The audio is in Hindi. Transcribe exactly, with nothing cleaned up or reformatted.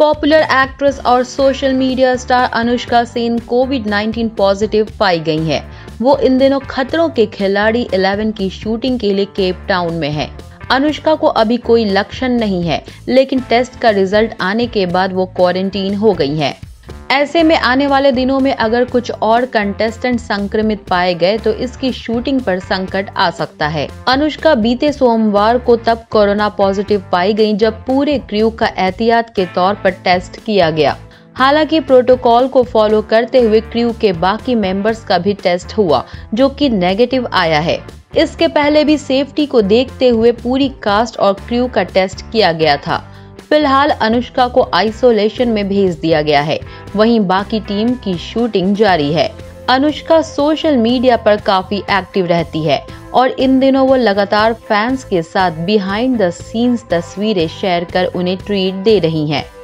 पॉपुलर एक्ट्रेस और social media star Anushka Sen covid nineteen positive पाई गई है। वो इन दिनों खतरों के खिलाड़ी इलेवन की शूटिंग के लिए केप टाउन में है। अनुष्का को अभी कोई लक्षण नहीं है, लेकिन टेस्ट का रिजल्ट आने के बाद वो क्वारंटीन हो गई है। ऐसे में आने वाले दिनों में अगर कुछ और कंटेस्टेंट संक्रमित पाए गए तो इसकी शूटिंग पर संकट आ सकता है। अनुष्का बीते सोमवार को तब कोरोना पॉजिटिव पाई गई जब पूरे क्रू का एहतियात के तौर पर टेस्ट किया गया। हालांकि प्रोटोकॉल को फॉलो करते हुए क्रू के बाकी मेंबर्स का भी टेस्ट हुआ, जो कि नेगेटिव आया है। इसके पहले भी सेफ्टी को देखते हुए पूरी कास्ट और क्रू का टेस्ट किया गया था। फिलहाल अनुष्का को आइसोलेशन में भेज दिया गया है, वहीं बाकी टीम की शूटिंग जारी है। अनुष्का सोशल मीडिया पर काफी एक्टिव रहती है और इन दिनों वो लगातार फैंस के साथ बिहाइंड द सीन्स तस्वीरें शेयर कर उन्हें ट्रीट दे रही हैं।